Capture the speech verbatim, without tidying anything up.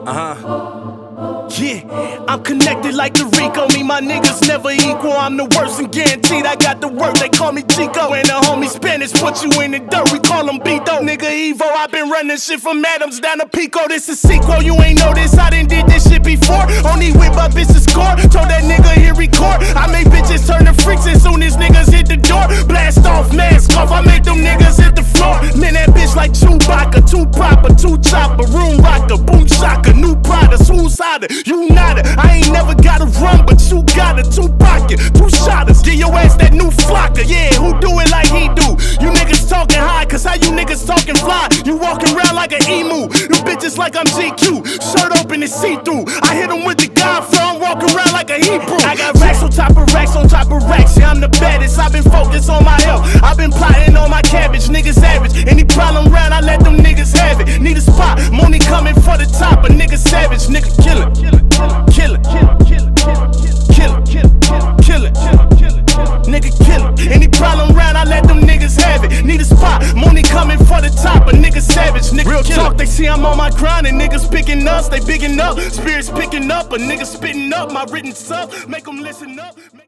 Uh-huh. Yeah, I'm connected like the Rico. Me, my niggas never equal. I'm the worst and guaranteed I got the work. They call me Chico. And the homie Spanish put you in the dirt. We call him Bito. Nigga Evo, I been running shit from Adams down to Pico. This is sequel. You ain't know this. I done did this shit before. Only whip my bitches score. Told that nigga here record. I make bitches turn to freaks as soon as niggas hit the door. Blast off, mask off. I make them niggas hit the floor. Man, that bitch like Chewbacca. Two proper, two chopper, room rocker, boom shocker, new Prada, suicider, you nada. I ain't never got a run, but you got a two pocket, two shotters. Get your ass that new flocker, yeah, who do it like he do? You niggas talking high, cause how you niggas talking fly? You walking around like an emu. You bitches like I'm G Q, shirt open and see-through. I hit him with the Godflow, I'm walking around like a Hebrew. I got racks on top of racks on top of racks, yeah, I'm the baddest. I've been focused on my health, I've been plotting on my cabbage. Niggas average, any problem round, I let them niggas have it. Need a spot, money coming for the top, a nigga savage, nigga kill it, kill it, kill it, kill it, kill it, kill it, kill it, kill it, nigga kill it. Any problem round, I let them niggas have it. Need a spot, money coming for the top, a nigga savage, nigga real kill talk, it. They see I'm on my grind and niggas picking us, they bigging up, spirits picking up, a nigga spitting up my written stuff, make them listen up.